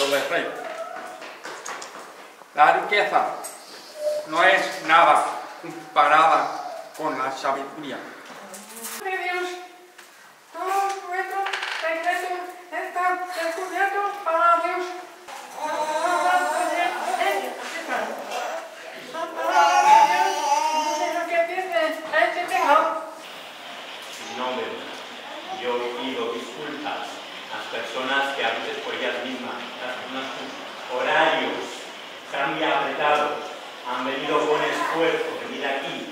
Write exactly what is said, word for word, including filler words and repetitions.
lo del rey. La riqueza no es nada comparada con la sabiduría. De Dios, todos nuestros secretos están descubiertos para Dios. No, yo pido disculpas a las personas que a veces por ellas mismas, unos horarios tan bien apretados, han venido con esfuerzo, venir aquí